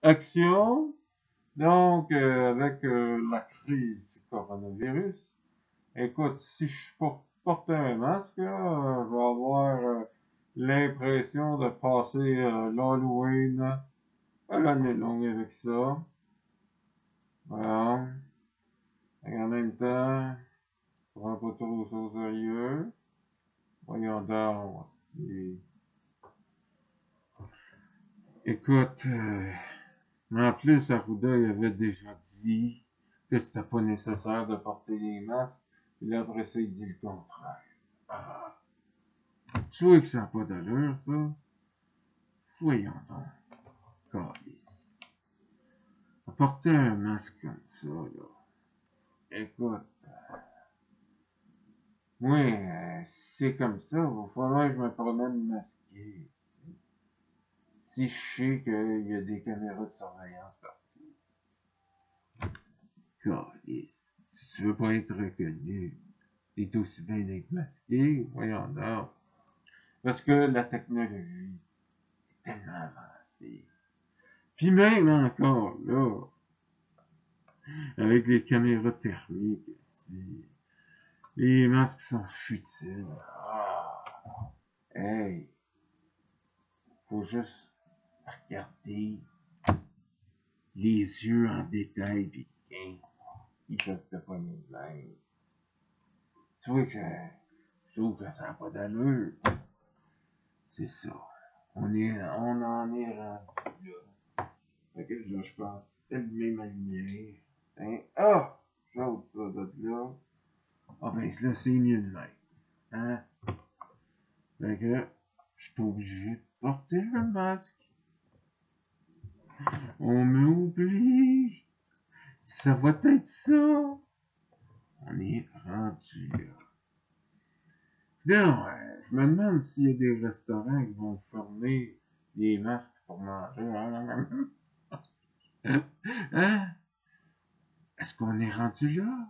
Action. Donc, avec la crise du coronavirus, écoute, si je porte un masque, là, je vais avoir l'impression de passer l'Halloween à l'année longue avec ça. Voilà. Et en même temps, je prends pas trop ça au sérieux. Voyons donc. Écoute, en plus, Arruda, il avait déjà dit que c'était pas nécessaire de porter les masques. Et après ça, il dit le contraire. Ah, tu vois que ça n'a pas d'allure, ça? Voyons donc. Calice. Porter un masque comme ça, là. Écoute, moi, c'est comme ça, il va falloir que je me promène masqué. Si je sais qu'il y a des caméras de surveillance partout. Calice. Si tu veux pas être reconnu, t'es aussi bien d'être masqué, voyons donc. Parce que la technologie est tellement avancée. Puis même encore, là, avec les caméras thermiques, ici, les masques sont futiles. Ah, hey, faut juste regarder les yeux en détail, pis ils peuvent te pogner de même. Tu vois que je trouve que ça n'a pas d'allure. C'est ça. On en est rendu là. Fait que là, je pense allumer ma lumière. Hein? Ah! J'ôte ça de là. Ah ben là, c'est mieux de même. Hein? Fait que je suis obligé de porter le masque. On m'oublie. Ça va être ça. On est rendu là. Là, je me demande s'il y a des restaurants qui vont fermer les masques pour manger. Hein? Est-ce qu'on est rendu là?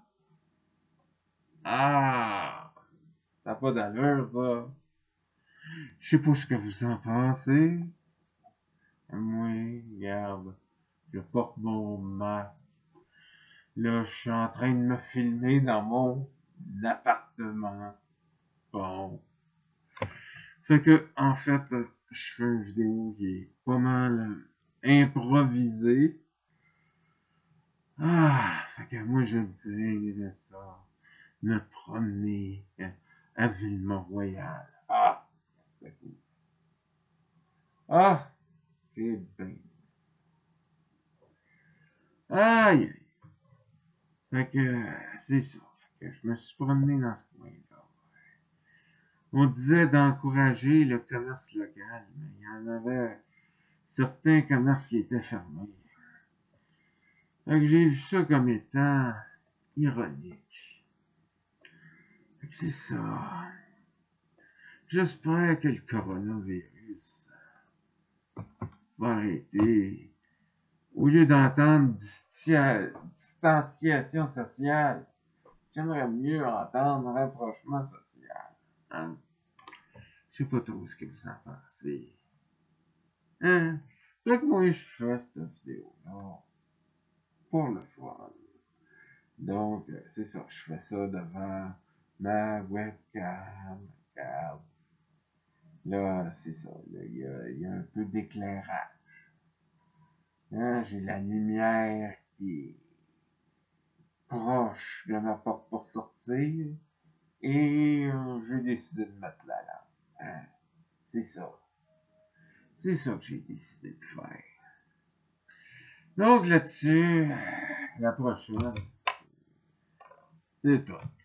Ah! Ça n'a pas d'allure, ça. Je sais pas ce que vous en pensez. Moi, regarde, je porte mon masque. Là, je suis en train de me filmer dans mon appartement. Bon. Fait que, en fait, je fais une vidéo qui est pas mal improvisée. Ah, fait que moi, je me ça. Me promener à Ville-Mont-Royal. Ah, c'est cool. Ah, c'est bien. Aïe, aïe. Fait que, c'est ça. Fait que je me suis promené dans ce coin-là. On disait d'encourager le commerce local, mais il y en avait certains commerces qui étaient fermés. Fait que j'ai vu ça comme étant ironique. Fait que c'est ça. J'espère que le coronavirus va arrêter. Au lieu d'entendre distanciation sociale, j'aimerais mieux entendre rapprochement social. Hein? Je sais pas trop ce que vous en pensez. Hein? Fait que moi, je fais cette vidéo-là pour le fun. Donc, c'est ça, je fais ça devant ma webcam. Regarde. Là, c'est ça, il y a un peu d'éclairage. Hein? J'ai la lumière qui est proche de ma porte pour sortir. Et j'ai décidé de mettre la lampe. Hein? C'est ça. C'est ça que j'ai décidé de faire. Donc là-dessus, la prochaine, c'est tout.